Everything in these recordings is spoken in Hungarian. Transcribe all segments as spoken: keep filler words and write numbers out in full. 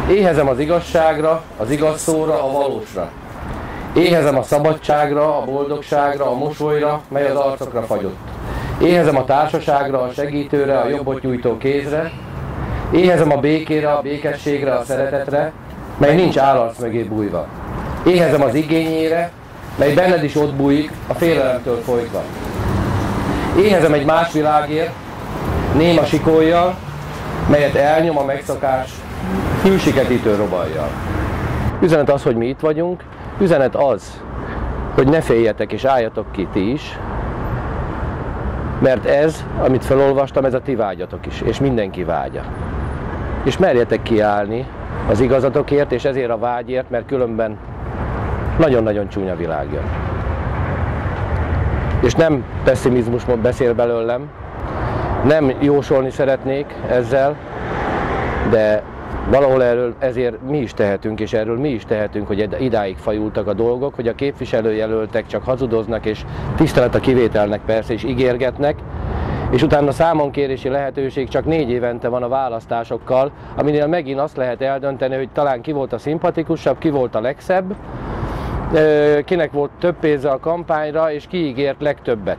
Éhezem az igazságra, az igaz szóra, a valósra. Éhezem a szabadságra, a boldogságra, a mosolyra, mely az arcokra fagyott. Éhezem a társaságra, a segítőre, a jobbot nyújtó kézre. Éhezem a békére, a békességre, a szeretetre, mely nincs állarc mögé bújva. Éhezem az igényére, mely benned is ott bújik, a félelemtől folytva. Éhezem egy más világért, néma sikollyal, melyet elnyom a megszokás hűsiketítő robajjal. Üzenet az, hogy mi itt vagyunk, üzenet az, hogy ne féljetek és álljatok ki ti is, mert ez, amit felolvastam, ez a ti vágyatok is, és mindenki vágya. És merjetek kiállni az igazatokért, és ezért a vágyért, mert különben nagyon-nagyon csúnya világ jön. És nem pessimizmus beszél belőlem, nem jósolni szeretnék ezzel, de valahol erről ezért mi is tehetünk, és erről mi is tehetünk, hogy idáig fajultak a dolgok, hogy a képviselőjelöltek csak hazudoznak, és tisztelet a kivételnek persze is ígérgetnek, és utána számonkérési lehetőség csak négy évente van a választásokkal, aminél megint azt lehet eldönteni, hogy talán ki volt a szimpatikusabb, ki volt a legszebb, kinek volt több pénze a kampányra, és ki ígért legtöbbet.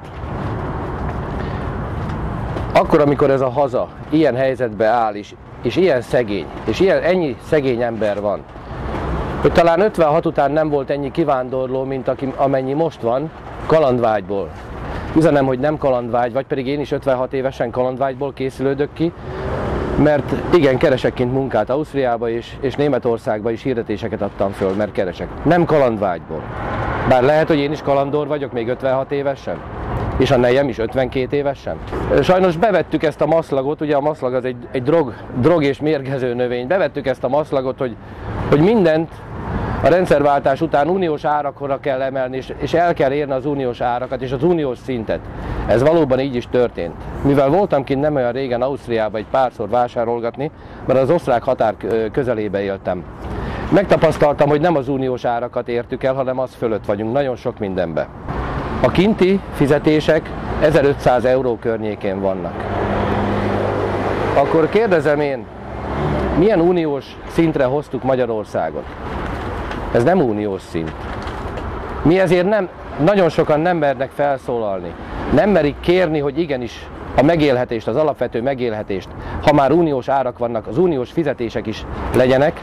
Akkor, amikor ez a haza ilyen helyzetbe áll is, és ilyen szegény, és ilyen, ennyi szegény ember van, hogy talán ötvenhat után nem volt ennyi kivándorló, mint aki, amennyi most van, kalandvágyból. Üzenem, hogy nem kalandvágy, vagy pedig én is ötvenhat évesen kalandvágyból készülődök ki, mert igen, keresek kint munkát Ausztriába és, és Németországba is hirdetéseket adtam föl, mert keresek. Nem kalandvágyból. Bár lehet, hogy én is kalandor vagyok még ötvenhat évesen, és a nejem is ötvenkét évesen. Sajnos bevettük ezt a maszlagot, ugye a maszlag az egy, egy drog, drog és mérgező növény, bevettük ezt a maszlagot, hogy, hogy mindent a rendszerváltás után uniós árakra kell emelni, és, és el kell érni az uniós árakat és az uniós szintet. Ez valóban így is történt. Mivel voltam kint nem olyan régen Ausztriába egy párszor vásárolgatni, mert az osztrák határ közelébe éltem. Megtapasztaltam, hogy nem az uniós árakat értük el, hanem az fölött vagyunk nagyon sok mindenbe. A kinti fizetések ezerötszáz euró környékén vannak. Akkor kérdezem én, milyen uniós szintre hoztuk Magyarországot? Ez nem uniós szint. Mi ezért nem, nagyon sokan nem mernek felszólalni. Nem merik kérni, hogy igenis a megélhetést, az alapvető megélhetést, ha már uniós árak vannak, az uniós fizetések is legyenek.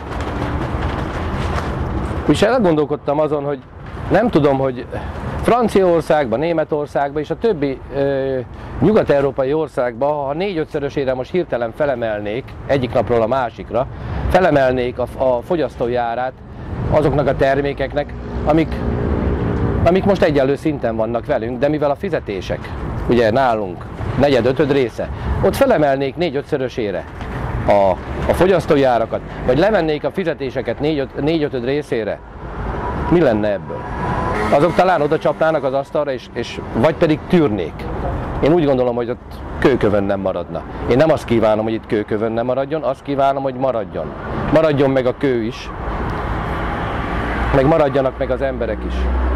És elgondolkodtam azon, hogy nem tudom, hogy Franciaországban, Németországban és a többi ö, nyugat-európai országban, ha négy-ötszörösére most hirtelen felemelnék, egyik napról a másikra, felemelnék a, a fogyasztói árát azoknak a termékeknek, amik, amik most egyenlő szinten vannak velünk, de mivel a fizetések, ugye nálunk negyed-ötöd része, ott felemelnék négy-ötszörösére a, a fogyasztói árakat, vagy levennék a fizetéseket négy-ötöd részére, mi lenne ebből? Azok talán oda csapnának az asztalra, és, és vagy pedig tűrnék. Én úgy gondolom, hogy ott kőkövön nem maradna. Én nem azt kívánom, hogy itt kőkövön nem maradjon, azt kívánom, hogy maradjon. Maradjon meg a kő is, meg maradjanak meg az emberek is.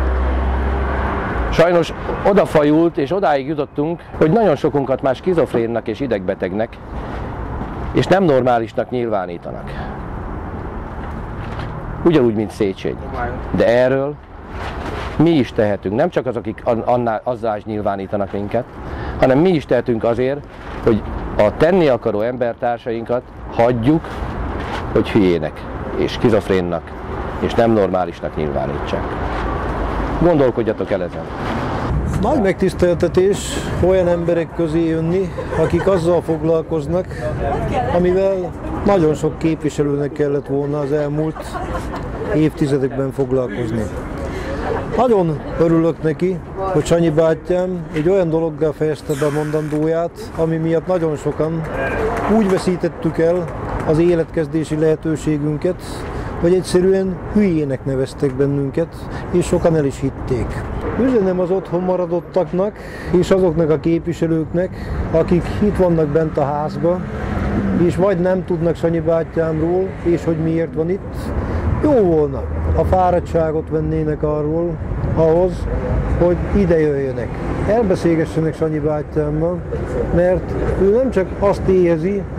Sajnos odafajult, és odáig jutottunk, hogy nagyon sokunkat már skizofrénnak és idegbetegnek, és nem normálisnak nyilvánítanak. Ugyanúgy, mint Széchenyi. De erről mi is tehetünk, nem csak azok, akik annál, azzal is nyilvánítanak minket, hanem mi is tehetünk azért, hogy a tenni akaró embertársainkat hagyjuk, hogy hülyének, és skizofrénnak, és nem normálisnak nyilvánítsák. Gondolkodjatok el ezen. Nagy megtiszteltetés olyan emberek közé jönni, akik azzal foglalkoznak, amivel nagyon sok képviselőnek kellett volna az elmúlt évtizedekben foglalkozni. Nagyon örülök neki, hogy Sanyi bátyám egy olyan dologgal fejezte be a mondandóját, ami miatt nagyon sokan úgy veszítettük el az életkezdési lehetőségünket, hogy egyszerűen hülyének neveztek bennünket, és sokan el is hitték. Üzenem az otthon maradottaknak, és azoknak a képviselőknek, akik itt vannak bent a házba, és vagy nem tudnak Sanyi bátyámról, és hogy miért van itt. Jó volna, ha fáradtságot vennének arról, ahhoz, hogy ide jöjjenek. Elbeszélgessenek Sanyi bátyámmal, mert ő nem csak azt éhezi,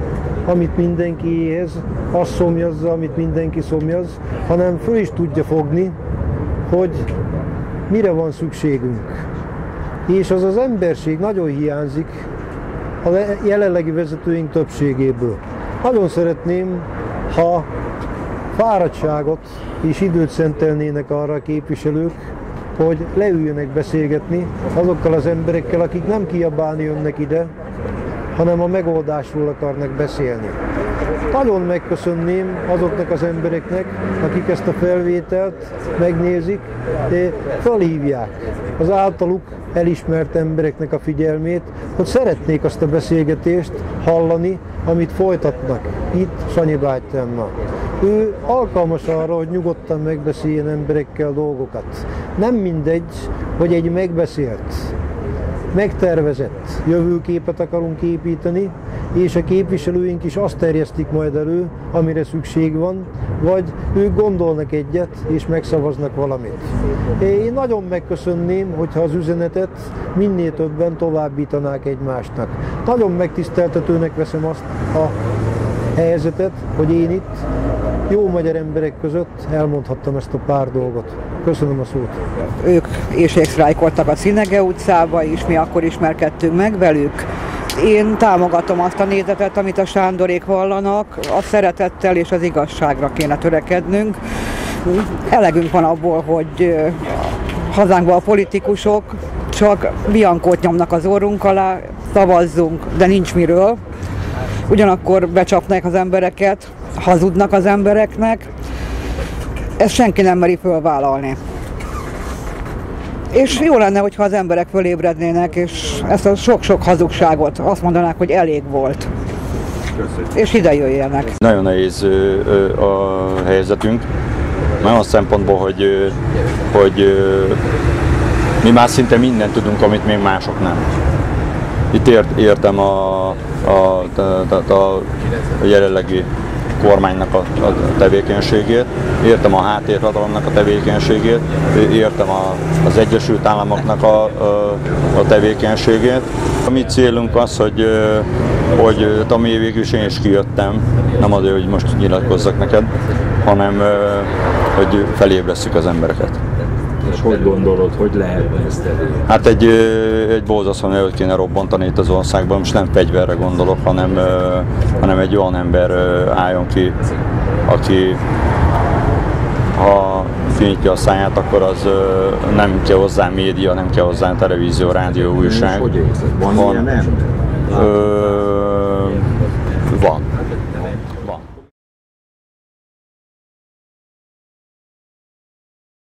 amit mindenki éhez, azt szomjazza, amit mindenki szomjaz, hanem föl is tudja fogni, hogy mire van szükségünk. És az az emberség nagyon hiányzik a jelenlegi vezetőink többségéből. Nagyon szeretném, ha fáradtságot és időt szentelnének arra a képviselők, hogy leüljenek beszélgetni azokkal az emberekkel, akik nem kiabálni jönnek ide, hanem a megoldásról akarnak beszélni. Nagyon megköszönném azoknak az embereknek, akik ezt a felvételt megnézik, felhívják az általuk elismert embereknek a figyelmét, hogy szeretnék azt a beszélgetést hallani, amit folytatnak itt Sanyi bátyámmal. Ő alkalmas arra, hogy nyugodtan megbeszéljen emberekkel dolgokat. Nem mindegy, hogy egy megbeszélt, megtervezett jövőképet akarunk építeni, és a képviselőink is azt terjesztik majd elő, amire szükség van, vagy ők gondolnak egyet, és megszavaznak valamit. Én nagyon megköszönném, hogyha az üzenetet minél többen továbbítanák egymásnak. Nagyon megtiszteltetőnek veszem azt a helyzetet, hogy én itt jó magyar emberek között elmondhattam ezt a pár dolgot. Köszönöm a szót. Ők éjségsztrájkoltak a Szinege utcába, és mi akkor ismerkedtünk meg velük. Én támogatom azt a nézetet, amit a Sándorék vallanak, a szeretettel és az igazságra kéne törekednünk. Elegünk van abból, hogy hazánkban a politikusok csak biankót nyomnak az orrunk alá, szavazzunk, de nincs miről. Ugyanakkor becsapnak az embereket, hazudnak az embereknek, ezt senki nem meri fölvállalni. És jó lenne, hogyha az emberek fölébrednének, és ezt a sok-sok hazugságot azt mondanák, hogy elég volt. Köszönjük. És ide jöjjenek. Nagyon nehéz a helyzetünk, olyan szempontból, hogy, hogy mi már szinte mindent tudunk, amit még mások nem. Itt ért, értem a, a, a, a, a jelenlegi kormánynak a, a tevékenységét, értem a háttérhatalomnak a tevékenységét, értem a, az Egyesült Államoknak a, a, a tevékenységét. A mi célunk az, hogy, hogy ami végül is én is kijöttem, nem azért, hogy most nyilatkozzak neked, hanem hogy felébresztjük az embereket. És hogy gondolod, hogy lehetne ezt elérni? Hát egy, egy borzasztóan előtt kéne robbantani itt az országban, most nem fegyverre gondolok, hanem, hanem egy olyan ember álljon ki, aki ha kinyitja a száját, akkor az nem kell hozzá média, nem kell hozzá televízió, rádió, újság. Hogy érzed? Van, van ilyen ember? Ö, van.